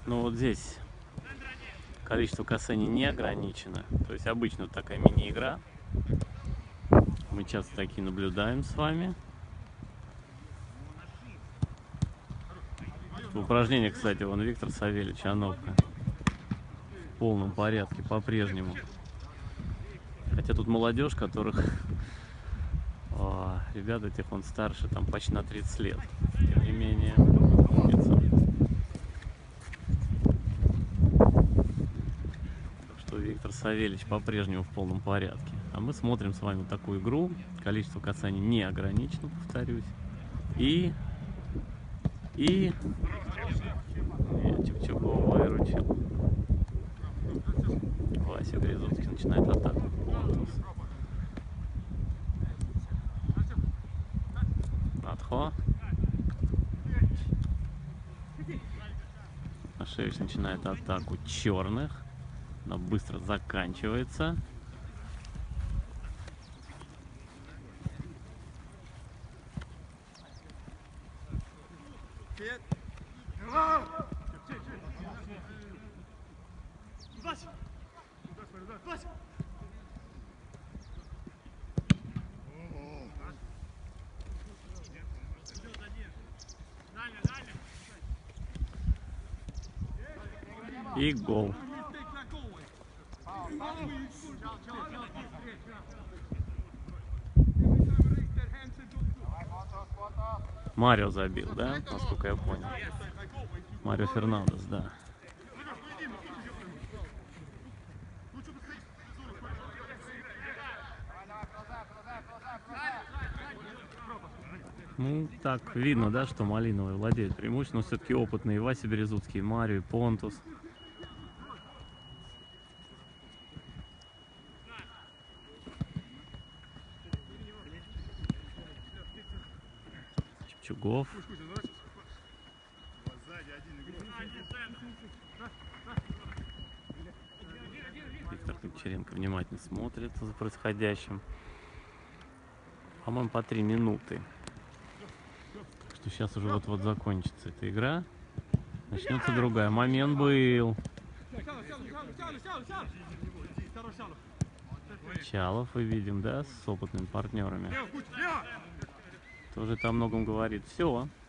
Но вот здесь количество касаний не ограничено. То есть обычно вот такая мини-игра. Мы часто такие наблюдаем с вами. Упражнение, кстати, вон Виктор Савельевич, Анопка. В полном порядке, по-прежнему. Хотя тут молодежь, которых... ребят этих он старше, там почти на 30 лет. Тем не менее, умница. Так что Виктор Савельевич по-прежнему в полном порядке. А мы смотрим с вами такую игру. Количество касаний не ограничено, повторюсь. И я Чепчукова выручил. Вася Березовский начинает атаку. Надхо. Машевич начинает атаку черных. Она быстро заканчивается. И гол. Марио забил, да? Насколько я понял. Марио Фернандес, да. Ну, так видно, да, что Малиновый владеет преимуществом, но все-таки опытные Вася Березуцкий, Марио, Понтус. Чепчугов. Виктор Кучеренко внимательно смотрит за происходящим. По-моему, по 3 минуты. Так что сейчас уже вот-вот закончится эта игра. Начнется другая. Момент был. Чалов, мы видим, да, с опытными партнерами. Тоже это о многом говорит. Все.